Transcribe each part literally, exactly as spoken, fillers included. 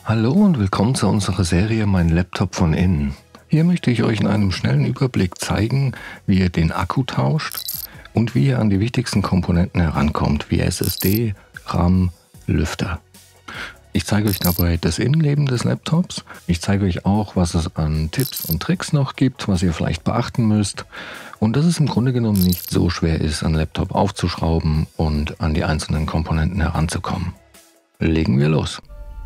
Hallo und willkommen zu unserer Serie Mein Laptop von innen. Hier möchte ich euch in einem schnellen Überblick zeigen, wie ihr den Akku tauscht und wie ihr an die wichtigsten Komponenten herankommt, wie S S D, RAM, Lüfter. Ich zeige euch dabei das Innenleben des Laptops. Ich zeige euch auch, was es an Tipps und Tricks noch gibt, was ihr vielleicht beachten müsst und dass es im Grunde genommen nicht so schwer ist, einen Laptop aufzuschrauben und an die einzelnen Komponenten heranzukommen. Legen wir los!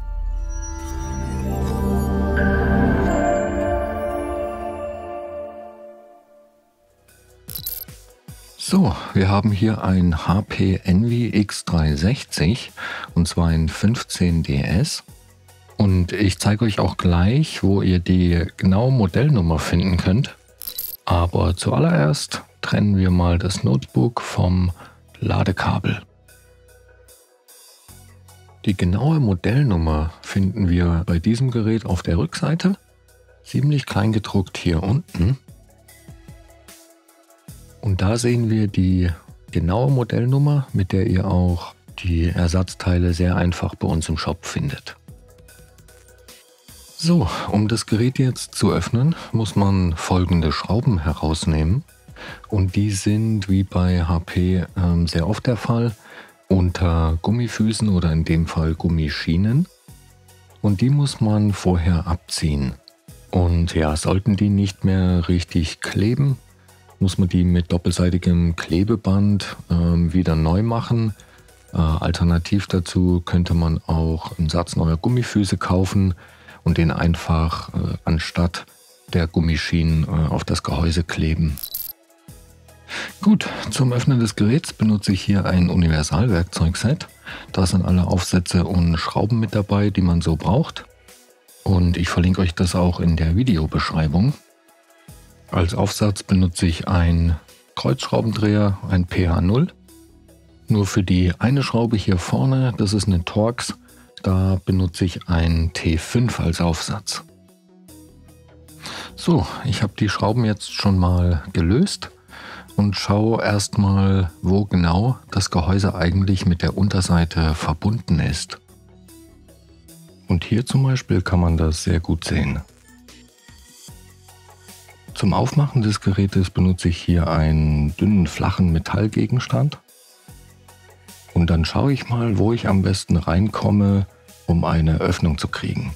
So, wir haben hier ein H P Envy X dreihundertsechzig und zwar ein fünfzehn D S. Und ich zeige euch auch gleich, wo ihr die genaue Modellnummer finden könnt. Aber zuallererst trennen wir mal das Notebook vom Ladekabel. Die genaue Modellnummer finden wir bei diesem Gerät auf der Rückseite, ziemlich klein gedruckt hier unten. Und da sehen wir die genaue Modellnummer, mit der ihr auch die Ersatzteile sehr einfach bei uns im Shop findet. So, um das Gerät jetzt zu öffnen, muss man folgende Schrauben herausnehmen. Und die sind wie bei H P äh, sehr oft der Fall unter Gummifüßen oder in dem Fall Gummischienen. Und die muss man vorher abziehen. Und ja, sollten die nicht mehr richtig kleben, muss man die mit doppelseitigem Klebeband äh, wieder neu machen. Äh, alternativ dazu könnte man auch einen Satz neuer Gummifüße kaufen und den einfach äh, anstatt der Gummischienen äh, auf das Gehäuse kleben. Gut, zum Öffnen des Geräts benutze ich hier ein Universalwerkzeugset. Da sind alle Aufsätze und Schrauben mit dabei, die man so braucht. Und ich verlinke euch das auch in der Videobeschreibung. Als Aufsatz benutze ich einen Kreuzschraubendreher, ein P H null. Nur für die eine Schraube hier vorne, das ist eine Torx, da benutze ich einen T fünf als Aufsatz. So, ich habe die Schrauben jetzt schon mal gelöst und schaue erstmal, wo genau das Gehäuse eigentlich mit der Unterseite verbunden ist. Und hier zum Beispiel kann man das sehr gut sehen. Zum Aufmachen des Gerätes benutze ich hier einen dünnen, flachen Metallgegenstand. Und dann schaue ich mal, wo ich am besten reinkomme, um eine Öffnung zu kriegen.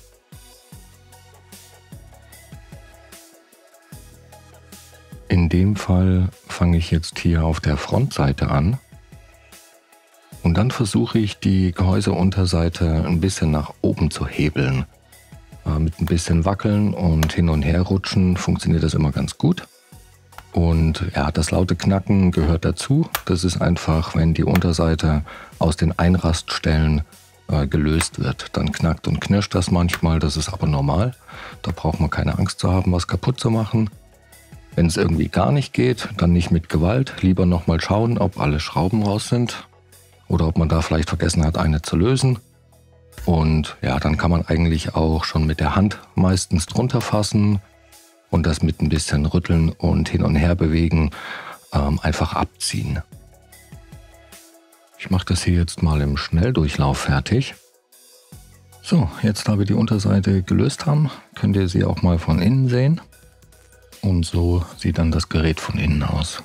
In dem Fall fange ich jetzt hier auf der Frontseite an. Und dann versuche ich, die Gehäuseunterseite ein bisschen nach oben zu hebeln. Mit ein bisschen Wackeln und hin und her rutschen funktioniert das immer ganz gut. Und ja, das laute Knacken gehört dazu. Das ist einfach, wenn die Unterseite aus den Einraststellen äh, gelöst wird. Dann knackt und knirscht das manchmal, das ist aber normal. Da braucht man keine Angst zu haben, was kaputt zu machen. Wenn es irgendwie gar nicht geht, dann nicht mit Gewalt. Lieber nochmal schauen, ob alle Schrauben raus sind oder ob man da vielleicht vergessen hat, eine zu lösen. Und ja, dann kann man eigentlich auch schon mit der Hand meistens drunter fassen und das mit ein bisschen rütteln und hin und her bewegen ähm, einfach abziehen. Ich mache das hier jetzt mal im Schnelldurchlauf fertig. So, jetzt da wir die Unterseite gelöst haben, könnt ihr sie auch mal von innen sehen. Und so sieht dann das Gerät von innen aus.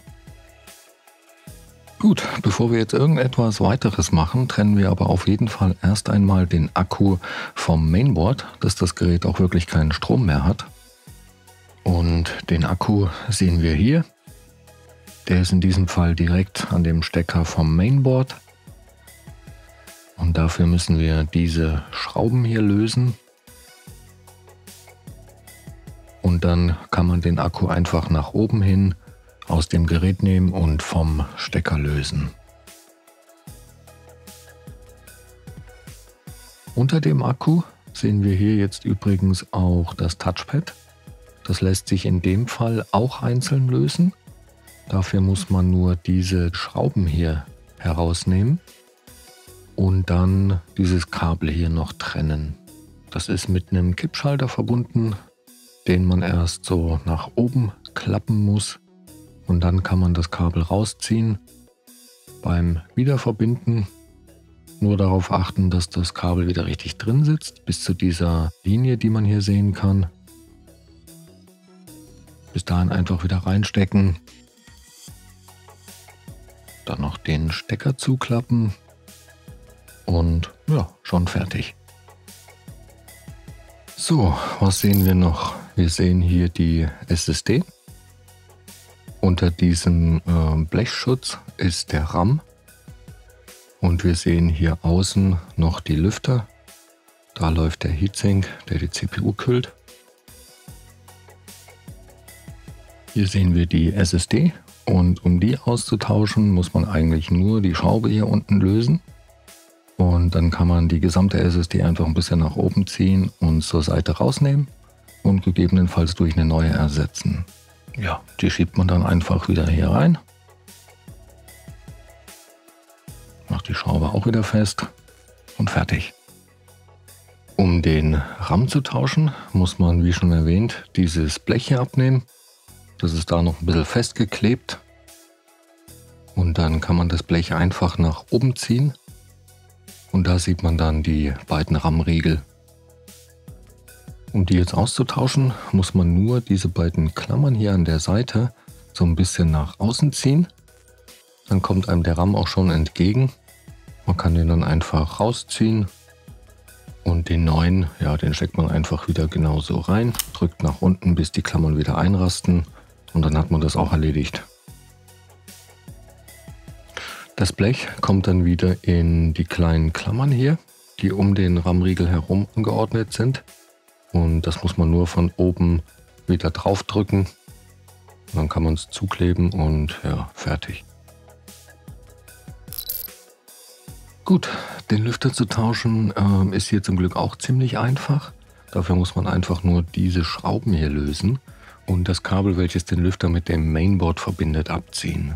Gut, bevor wir jetzt irgendetwas weiteres machen, trennen wir aber auf jeden Fall erst einmal den Akku vom Mainboard, dass das Gerät auch wirklich keinen Strom mehr hat. Und den Akku sehen wir hier. Der ist in diesem Fall direkt an dem Stecker vom Mainboard. Und dafür müssen wir diese Schrauben hier lösen. Und dann kann man den Akku einfach nach oben hin aus dem Gerät nehmen und vom Stecker lösen. Unter dem Akku sehen wir hier jetzt übrigens auch das Touchpad. Das lässt sich in dem Fall auch einzeln lösen. Dafür muss man nur diese Schrauben hier herausnehmen und dann dieses Kabel hier noch trennen. Das ist mit einem Kippschalter verbunden, den man erst so nach oben klappen muss. Und dann kann man das Kabel rausziehen. Beim Wiederverbinden Nur darauf achten, dass das Kabel wieder richtig drin sitzt, bis zu dieser Linie, die man hier sehen kann. Bis dahin einfach wieder reinstecken. Dann noch den Stecker zuklappen und ja, schon fertig. So, was sehen wir noch? Wir sehen hier die S S D. Unter diesem äh, Blechschutz ist der RAM. Und wir sehen hier außen noch die Lüfter. Da läuft der Heatsink, der die C P U kühlt. Hier sehen wir die S S D. Und um die auszutauschen, muss man eigentlich nur die Schraube hier unten lösen. Und dann kann man die gesamte S S D einfach ein bisschen nach oben ziehen und zur Seite rausnehmen und gegebenenfalls durch eine neue ersetzen. Ja, die schiebt man dann einfach wieder hier rein. Macht die Schraube auch wieder fest und fertig. Um den RAM zu tauschen, muss man, wie schon erwähnt, dieses Blech hier abnehmen. Das ist da noch ein bisschen festgeklebt. Und dann kann man das Blech einfach nach oben ziehen. Und da sieht man dann die beiden RAM-Riegel. Um die jetzt auszutauschen, muss man nur diese beiden Klammern hier an der Seite so ein bisschen nach außen ziehen. Dann kommt einem der RAM auch schon entgegen. Man kann den dann einfach rausziehen. Und den neuen, ja, den steckt man einfach wieder genauso rein. Drückt nach unten, bis die Klammern wieder einrasten. Und dann hat man das auch erledigt. Das Blech kommt dann wieder in die kleinen Klammern hier, die um den RAM-Riegel herum angeordnet sind. Und das muss man nur von oben wieder drauf drücken. Dann kann man es zukleben und ja, fertig. Gut, den Lüfter zu tauschen äh, ist hier zum Glück auch ziemlich einfach. Dafür muss man einfach nur diese Schrauben hier lösen und das Kabel, welches den Lüfter mit dem Mainboard verbindet, abziehen.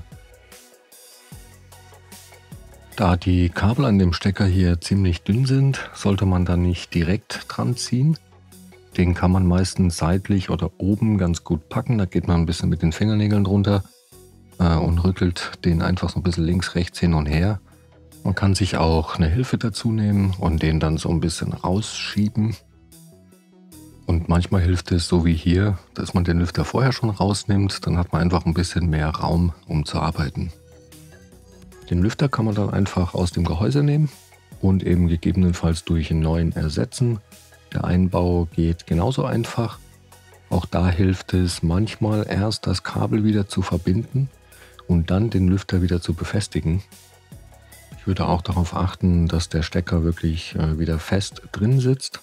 Da die Kabel an dem Stecker hier ziemlich dünn sind, sollte man da nicht direkt dran ziehen. Den kann man meistens seitlich oder oben ganz gut packen. Da geht man ein bisschen mit den Fingernägeln drunter äh, und rüttelt den einfach so ein bisschen links, rechts hin und her. Man kann sich auch eine Hilfe dazu nehmen und den dann so ein bisschen rausschieben. Und manchmal hilft es, so wie hier, dass man den Lüfter vorher schon rausnimmt. Dann hat man einfach ein bisschen mehr Raum, um zu arbeiten. Den Lüfter kann man dann einfach aus dem Gehäuse nehmen und eben gegebenenfalls durch einen neuen ersetzen. Der Einbau geht genauso einfach. Auch da hilft es manchmal erst das Kabel wieder zu verbinden und dann den Lüfter wieder zu befestigen. Ich würde auch darauf achten, dass der Stecker wirklich wieder fest drin sitzt.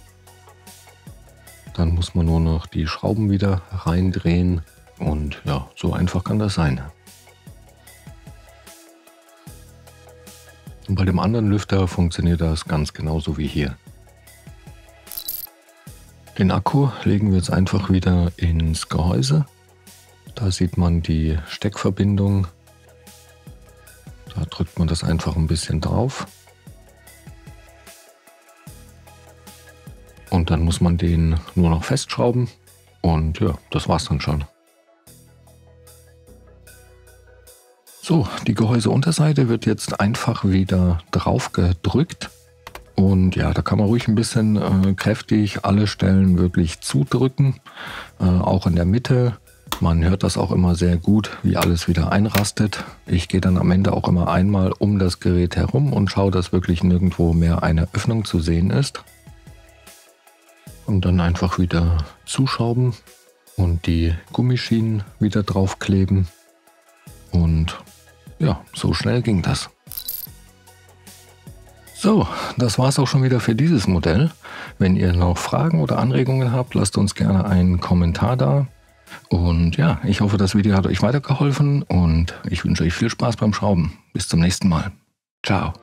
Dann muss man nur noch die Schrauben wieder reindrehen und ja, so einfach kann das sein. Und bei dem anderen Lüfter funktioniert das ganz genauso wie hier. Den Akku legen wir jetzt einfach wieder ins Gehäuse. Da sieht man die Steckverbindung. Da drückt man das einfach ein bisschen drauf. Und dann muss man den nur noch festschrauben. Und ja, das war's dann schon. So, die Gehäuseunterseite wird jetzt einfach wieder drauf gedrückt. Und ja, da kann man ruhig ein bisschen äh, kräftig alle Stellen wirklich zudrücken. Äh, auch in der Mitte. Man hört das auch immer sehr gut, wie alles wieder einrastet. Ich gehe dann am Ende auch immer einmal um das Gerät herum und schaue, dass wirklich nirgendwo mehr eine Öffnung zu sehen ist. Und dann einfach wieder zuschrauben und die Gummischienen wieder draufkleben. Und ja, so schnell ging das. So, das war es auch schon wieder für dieses Modell. Wenn ihr noch Fragen oder Anregungen habt, lasst uns gerne einen Kommentar da. Und ja, ich hoffe, das Video hat euch weitergeholfen und ich wünsche euch viel Spaß beim Schrauben. Bis zum nächsten Mal. Ciao.